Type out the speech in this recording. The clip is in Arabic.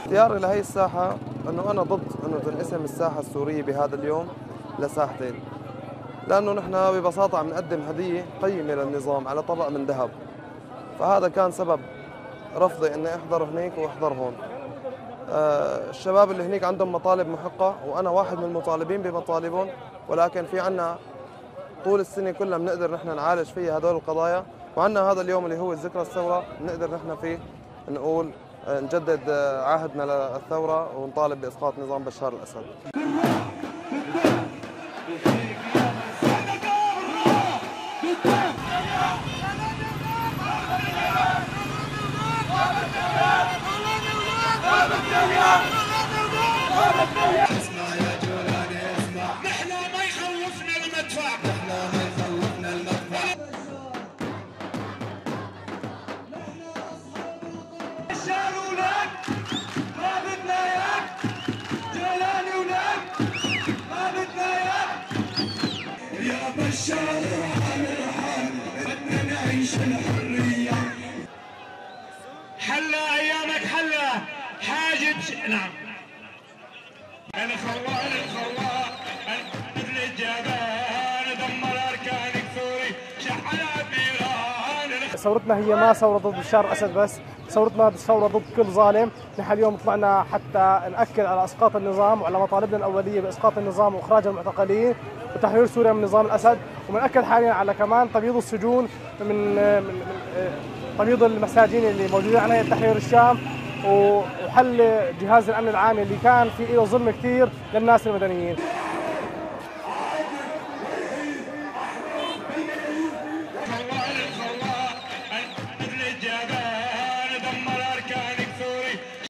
اختياري لهي الساحة أنه أنا ضد أنه تنقسم الساحة السورية بهذا اليوم لساحتين، لأنه نحن ببساطة عم نقدم هدية قيمة للنظام على طبق من ذهب، فهذا كان سبب رفضي أني أحضر هنيك وأحضر هون. الشباب اللي هنيك عندهم مطالب محقة وأنا واحد من المطالبين بمطالبهم، ولكن في عنا طول السنة كلها بنقدر نحن نعالج فيها هدول القضايا، وعنا هذا اليوم اللي هو ذكرى الثورة بنقدر نحن فيه نقول نجدد عهدنا للثورة ونطالب بإسقاط نظام بشار الأسد. اسمع يا جولاني اسمع، نحن ما يخوفنا المدفع، نحن ما يخوفنا المدفع. نحن اصحاب القرار، بشار ولك ما بدنا اياك، جولاني ولك ما بدنا اياك. يا بشار ارحم ارحم، بدنا نعيش الحرية. حلا ايامك حلا حاجب نعم. الخوان الخوان مثل الجبال دمر اركان الثوري شحن بيران. ثورتنا هي ما ثوره ضد بشار الاسد بس، ثورتنا ثوره ضد كل ظالم. نحن اليوم طلعنا حتى ناكد على اسقاط النظام وعلى مطالبنا الاوليه باسقاط النظام واخراج المعتقلين وتحرير سوريا من نظام الاسد، وبنأكد حاليا على كمان تبييض السجون من تبييض المساجين اللي موجودين على هيئه تحرير الشام، وحل جهاز الامن العام اللي كان في له ظلم كثير للناس المدنيين.